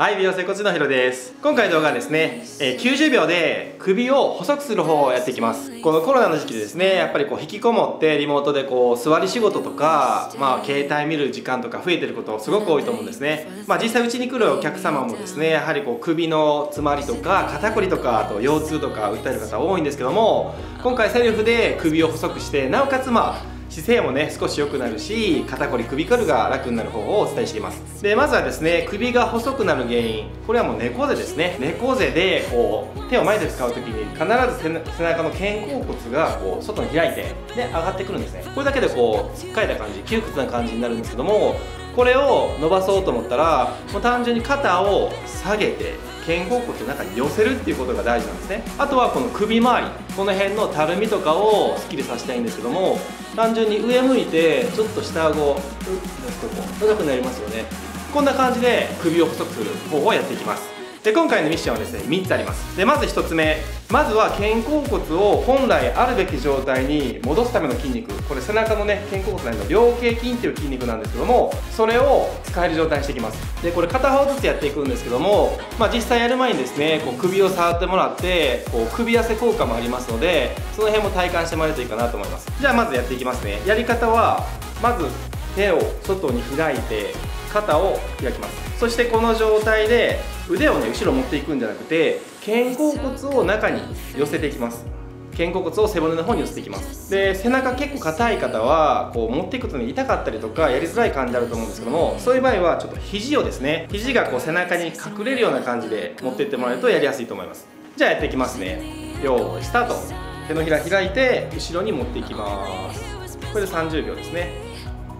はい、美容整骨院のひろです。今回の動画はですね、90秒で首を細くする方法をやっていきます。このコロナの時期でですね、やっぱり引きこもってリモートで座り仕事とか、携帯見る時間とか増えてることすごく多いと思うんですね。実際うちに来るお客様もですね、やはり首の詰まりとか肩こりとか、あと腰痛とか訴える方多いんですけども、今回セルフで首を細くして、なおかつ姿勢もね少し良くなるし、肩こり首こりが楽になる方法をお伝えしています。でまずはですね、首が細くなる原因、これはもう猫背ですね。猫背で手を前で使う時に必ず背中の肩甲骨が外に開いてで上がってくるんですね。これだけでつっかえた感じ、窮屈な感じになるんですけども、これを伸ばそうと思ったらもう単純に肩を下げて肩甲骨の中に寄せるっていうことが大事なんですね。あとはこの首周り、この辺のたるみとかをスッキリさせたいんですけども、単純に上向いてちょっと下顎を高くなりますよね。こんな感じで首を細くする方法をやっていきます。で今回のミッションはですね3つあります。でまず1つ目、まずは肩甲骨を本来あるべき状態に戻すための筋肉、これ背中のね肩甲骨内の菱形筋っていう筋肉なんですけども、それを使える状態にしていきます。でこれ片方ずつやっていくんですけども、実際やる前にですね首を触ってもらって首痩せ効果もありますので、その辺も体感してもらえるといいかなと思います。じゃあまずやっていきますね。やり方はまず手を外に開いて肩を開きます。そしてこの状態で腕をね後ろ持っていくんじゃなくて、肩甲骨を中に寄せていきます。肩甲骨を背骨の方に寄せていきます。で背中結構硬い方は持っていくとね痛かったりとかやりづらい感じあると思うんですけども、そういう場合はちょっと肘をですね、肘が背中に隠れるような感じで持っていってもらえるとやりやすいと思います。じゃあやっていきますね。よーいスタート。手のひら開いて後ろに持っていきます。これで30秒ですね。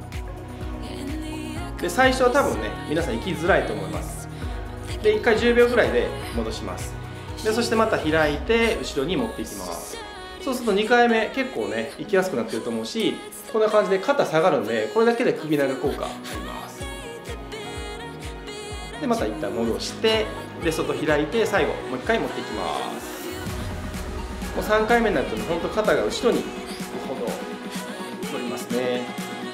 で最初は多分ね皆さん行きづらいと思います。で1回10秒ぐらいで戻します。でそしてまた開いて後ろに持っていきます。そうすると2回目結構ね行きやすくなってると思うし、こんな感じで肩下がるんで、これだけで首長効果あります。でまた一旦戻して、で外開いて最後もう1回持っていきます。もう3回目になるとね、ほんと肩が後ろに行くほど取りますね。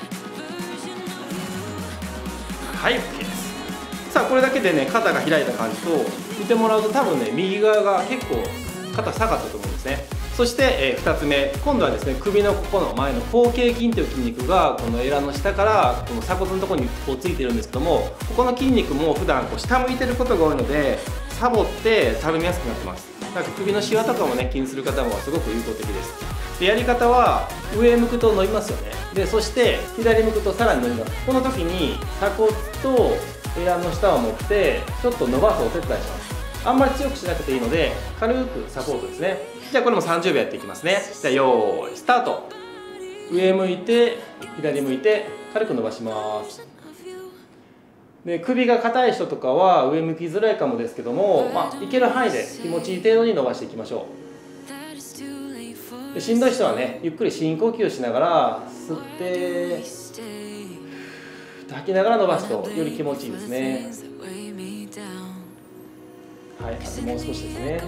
はい、OK です。さあこれだけでね肩が開いた感じと見てもらうと、多分ね右側が結構肩下がったと思うんですね。そして、2つ目、今度はですね首のここの前の後傾筋という筋肉がこのエラの下からこの鎖骨のところについてるんですけども、ここの筋肉も普段下向いてることが多いのでサボってたるみやすくなってます。なんか首のシワとかもね気にする方もすごく有効的です。でやり方は上向くと伸びますよね。でそして左向くとさらに伸びます。この時に鎖骨とエラの下を持ってちょっと伸ばすお手伝いします。あんまり強くしなくていいので軽くサポートですね。じゃあこれも30秒やっていきますね。じゃあよーいスタート。上向いて左向いて軽く伸ばします。で首が硬い人とかは上向きづらいかもですけども、いける範囲で気持ちいい程度に伸ばしていきましょう。でしんどい人はねゆっくり深呼吸しながら吸って吐きながら伸ばすとより気持ちいいですね。はい、あともう少しですね。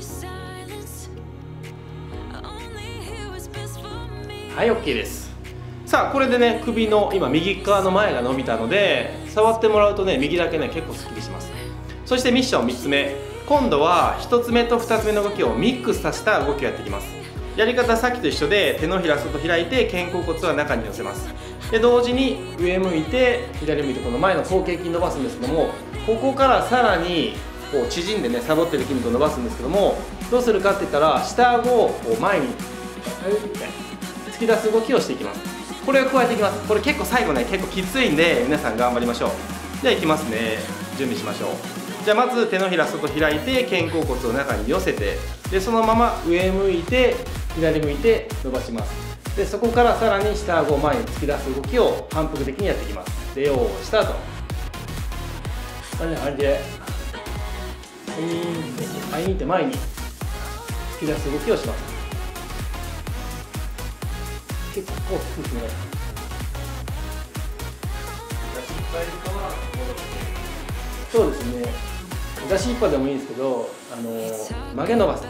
はい、OK です。さあこれでね首の今右側の前が伸びたので、触ってもらうとね右だけね結構すっきりします。そしてミッション3つ目、今度は1つ目と2つ目の動きをミックスさせた動きをやっていきます。やり方はさっきと一緒で、手のひら外開いて肩甲骨は中に寄せます。で同時に上向いて左向いてこの前の後傾筋伸ばすんですけども、ここからさらに縮んでねサボってる筋肉を伸ばすんですけども、どうするかって言ったら下顎を前に突き出す動きをしていきます。これを加えていきます。これ結構最後ね結構きついんで皆さん頑張りましょう。じゃあいきますね。準備しましょう。じゃあまず手のひら外開いて肩甲骨を中に寄せて、でそのまま上向いて左向いて伸ばします。でそこからさらに下顎を前に突き出す動きを反復的にやっていきます。でよーいスタート。こんな感じではいって前に突き出す動きをします。結構低くね。そうですね。出しっぱでもいいんですけど、曲げ伸ばす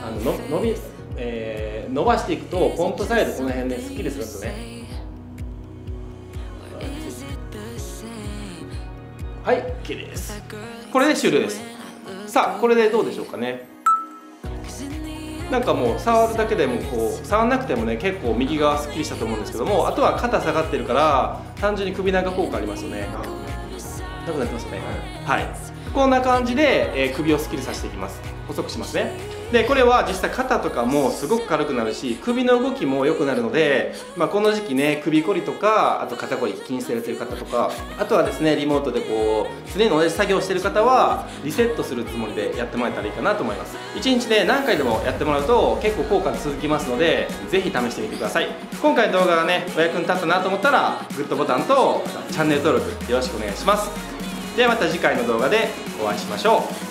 伸ばしていくとポンプサイドこの辺ですっきりするんですよね。 はい OK です。これで終了です。さあこれでどうでしょうかね。なんかもう触るだけでも触らなくてもね結構右側すっきりしたと思うんですけども、あとは肩下がってるから単純に首長効果ありますよね。なくなってますよね。はい、こんな感じで、首をすっきりさせていきます。細くしますね。でこれは実際肩とかもすごく軽くなるし、首の動きも良くなるので、この時期ね首こりとかあと肩こり気にされてる方とか、あとはですねリモートで常に同じ作業をしてる方はリセットするつもりでやってもらえたらいいかなと思います。1日ね何回でもやってもらうと結構効果続きますので、ぜひ試してみてください。今回の動画がねお役に立ったなと思ったらグッドボタンとチャンネル登録よろしくお願いします。ではまた次回の動画でお会いしましょう。